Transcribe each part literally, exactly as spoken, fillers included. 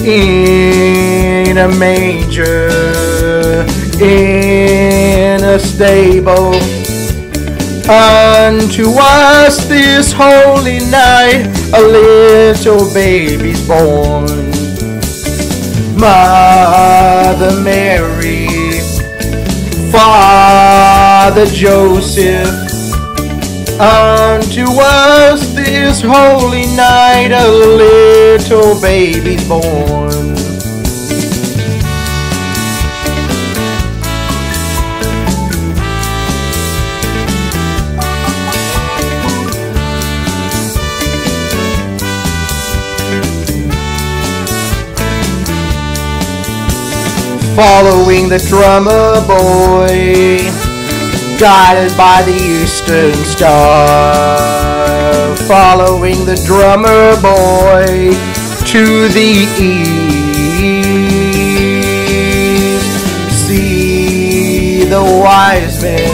in a manger, in a stable. Unto us this holy night a little baby's born. Mother Mary, Father Joseph, unto us this holy night a little baby's born. Following the drummer boy, guided by the eastern star. Following the drummer boy to the east. See the wise men,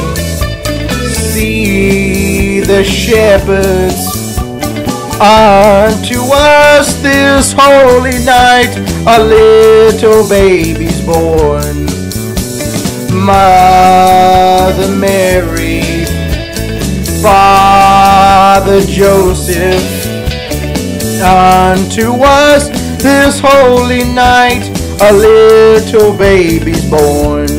see the shepherds. Unto us this holy night a little baby's born. Mother Mary, Father Joseph, unto us this holy night a little baby's born.